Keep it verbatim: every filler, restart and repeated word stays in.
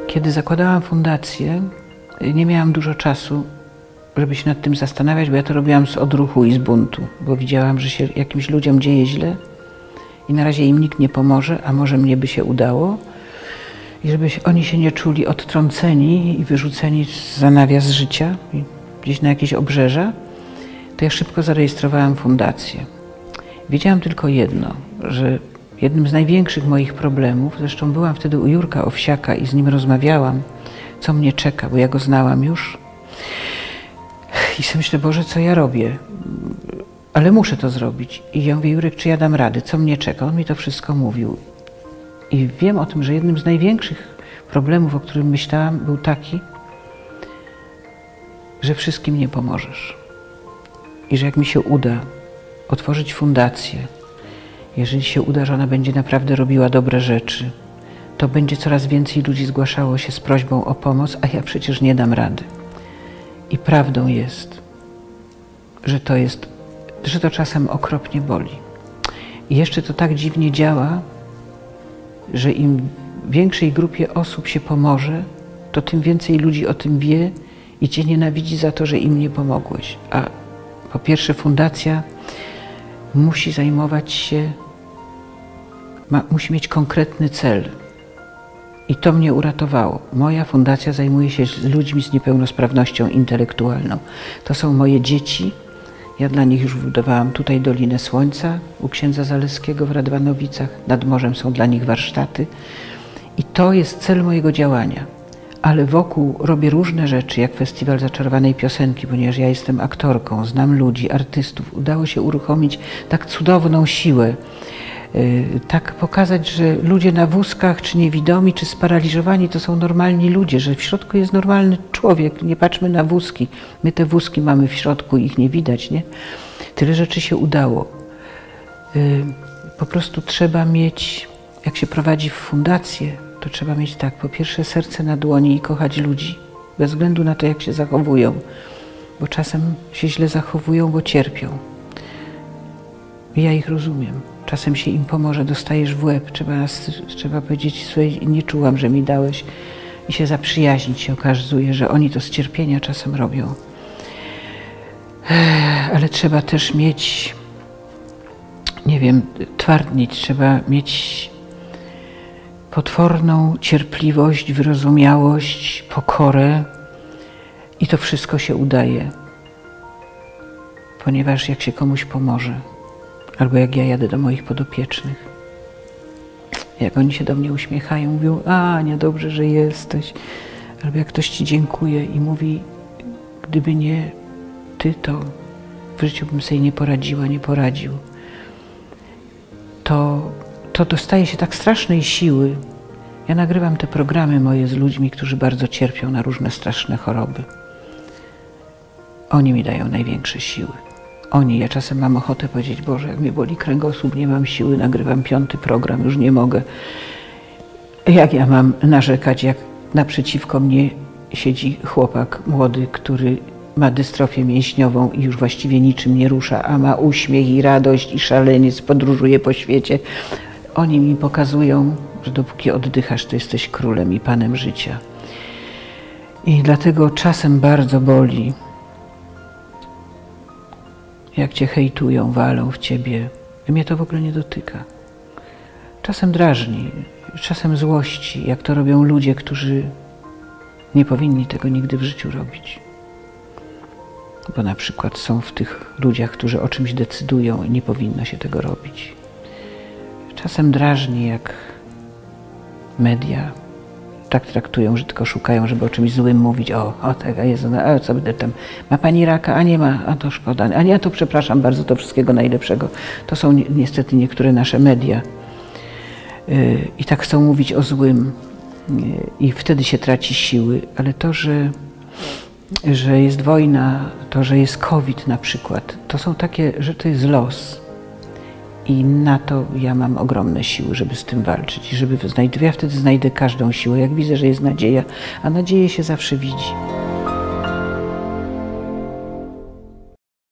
Kiedy zakładałam fundację, nie miałam dużo czasu, żeby się nad tym zastanawiać, bo ja to robiłam z odruchu i z buntu, bo widziałam, że się jakimś ludziom dzieje źle i na razie im nikt nie pomoże, a może mnie by się udało. I żeby oni się nie czuli odtrąceni i wyrzuceni za nawias życia, gdzieś na jakieś obrzeża, to ja szybko zarejestrowałam fundację. Wiedziałam tylko jedno, że jednym z największych moich problemów, zresztą byłam wtedy u Jurka Owsiaka i z nim rozmawiałam, co mnie czeka, bo ja go znałam już. I sobie myślę, Boże, co ja robię? Ale muszę to zrobić. I ja mówię, Jurek, czy ja dam rady? Co mnie czeka? On mi to wszystko mówił. I wiem o tym, że jednym z największych problemów, o którym myślałam, był taki, że wszystkim nie pomożesz. I że jak mi się uda otworzyć fundację, jeżeli się uda, że ona będzie naprawdę robiła dobre rzeczy, to będzie coraz więcej ludzi zgłaszało się z prośbą o pomoc, a ja przecież nie dam rady. I prawdą jest, że to jest, że to czasem okropnie boli. I jeszcze to tak dziwnie działa, że im większej grupie osób się pomoże, to tym więcej ludzi o tym wie i cię nienawidzi za to, że im nie pomogłeś. A po pierwsze, fundacja musi zajmować się, ma, musi mieć konkretny cel. I to mnie uratowało. Moja fundacja zajmuje się z ludźmi z niepełnosprawnością intelektualną. To są moje dzieci. Ja dla nich już wybudowałam tutaj Dolinę Słońca u księdza Zaleskiego w Radwanowicach. Nad morzem są dla nich warsztaty. I to jest cel mojego działania. Ale wokół robię różne rzeczy, jak Festiwal Zaczarowanej Piosenki, ponieważ ja jestem aktorką, znam ludzi, artystów. Udało się uruchomić tak cudowną siłę. Tak pokazać, że ludzie na wózkach, czy niewidomi, czy sparaliżowani, to są normalni ludzie, że w środku jest normalny człowiek. Nie patrzmy na wózki. My te wózki mamy w środku, ich nie widać, nie? Tyle rzeczy się udało. Po prostu trzeba mieć, jak się prowadzi w fundację, to trzeba mieć tak, po pierwsze serce na dłoni i kochać ludzi, bez względu na to, jak się zachowują, bo czasem się źle zachowują, bo cierpią. I ja ich rozumiem. Czasem się im pomoże, dostajesz w łeb, trzeba, trzeba powiedzieć, słuchaj, nie czułam, że mi dałeś, i się zaprzyjaźnić się okazuje, że oni to z cierpienia czasem robią. Ale trzeba też mieć, nie wiem, twardnieć, trzeba mieć potworną cierpliwość, wyrozumiałość, pokorę i to wszystko się udaje, ponieważ jak się komuś pomoże, albo jak ja jadę do moich podopiecznych, jak oni się do mnie uśmiechają, mówią, Ania, dobrze, że jesteś. Albo jak ktoś ci dziękuje i mówi, gdyby nie ty, to w życiu bym sobie nie poradziła, nie poradził. To, to dostaje się tak strasznej siły. Ja nagrywam te programy moje z ludźmi, którzy bardzo cierpią na różne straszne choroby. Oni mi dają największe siły. Oni, ja czasem mam ochotę powiedzieć, Boże, jak mnie boli kręgosłup, nie mam siły, nagrywam piąty program, już nie mogę. Jak ja mam narzekać, jak naprzeciwko mnie siedzi chłopak młody, który ma dystrofię mięśniową i już właściwie niczym nie rusza, a ma uśmiech i radość i szaleniec, podróżuje po świecie. Oni mi pokazują, że dopóki oddychasz, to jesteś królem i panem życia. I dlatego czasem bardzo boli, jak cię hejtują, walą w ciebie. Mnie to w ogóle nie dotyka. Czasem drażni, czasem złości, jak to robią ludzie, którzy nie powinni tego nigdy w życiu robić. Bo na przykład są w tych ludziach, którzy o czymś decydują i nie powinno się tego robić. Czasem drażni, jak media tak traktują, że tylko szukają, żeby o czymś złym mówić. O, o tak, a Jezu, no, a co będę tam, ma pani raka, a nie ma, a to szkoda, a nie, a to przepraszam bardzo, to wszystkiego najlepszego. To są ni niestety niektóre nasze media. Yy, I tak chcą mówić o złym yy, i wtedy się traci siły, ale to, że, że jest wojna, to, że jest COVID na przykład, to są takie, że to jest los. I na to ja mam ogromne siły, żeby z tym walczyć. I żeby znajdę, ja wtedy znajdę każdą siłę, jak widzę, że jest nadzieja, a nadzieję się zawsze widzi.